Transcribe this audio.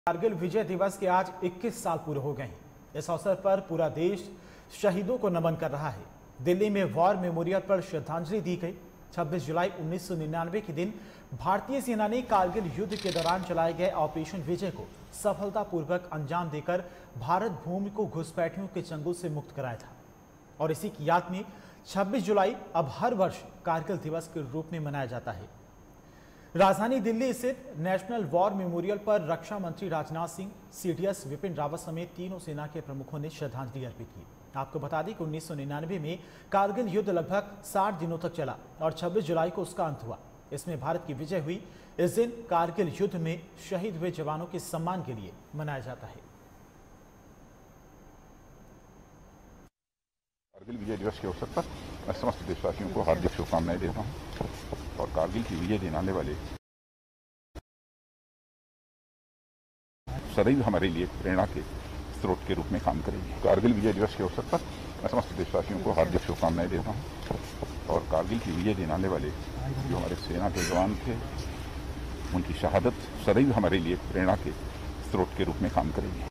कारगिल विजय दिवस के आज 21 साल पूरे हो गए हैं। इस अवसर पर पूरा देश शहीदों को नमन कर रहा है। दिल्ली में वॉर मेमोरियल पर श्रद्धांजलि दी गई। 26 जुलाई 1999 के दिन भारतीय सेना ने कारगिल युद्ध के दौरान चलाए गए ऑपरेशन विजय को सफलतापूर्वक अंजाम देकर भारत भूमि को घुसपैठियों के चंगुल से मुक्त कराया था। और इसी की याद में 26 जुलाई अब हर वर्ष कारगिल दिवस के रूप में मनाया जाता है। राजधानी दिल्ली स्थित नेशनल वॉर मेमोरियल पर रक्षा मंत्री राजनाथ सिंह, सीडीएस विपिन रावत समेत तीनों सेना के प्रमुखों ने श्रद्धांजलि अर्पित की। आपको बता दें कि 1999 में कारगिल युद्ध लगभग 60 दिनों तक चला और 26 जुलाई को उसका अंत हुआ। इसमें भारत की विजय हुई। इस दिन कारगिल युद्ध में शहीद हुए जवानों के सम्मान के लिए मनाया जाता है। कारगिल विजय दिवस के अवसर पर मैं समस्त देशवासियों को हार्दिक शुभकामनाएं देता हूं और कारगिल की विजय दिलाने वाले सदैव हमारे लिए प्रेरणा के स्रोत के रूप में काम करेंगे। कारगिल विजय दिवस के अवसर पर मैं समस्त देशवासियों को हार्दिक शुभकामनाएं देता हूं और कारगिल की विजय दिलाने वाले जो हमारे सेना के जवान थे, उनकी शहादत सदैव हमारे लिए प्रेरणा के स्रोत के रूप में काम करेंगे।